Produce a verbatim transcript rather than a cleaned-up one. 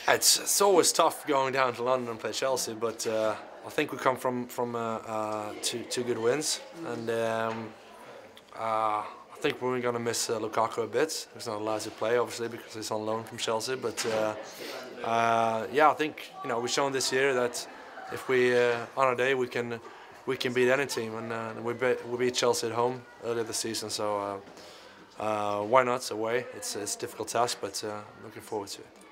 It's, it's always tough going down to London and play Chelsea, but uh, I think we come from from uh, uh, two two good wins, and um, uh, I think we're going to miss uh, Lukaku a bit. He's not allowed to play, obviously, because he's on loan from Chelsea. But uh, uh, yeah, I think you know we've shown this year that if we uh, on a day we can we can beat any team, and uh, we beat we beat Chelsea at home earlier this season. So uh, uh, why not away? It's it's a difficult task, but uh, looking forward to it.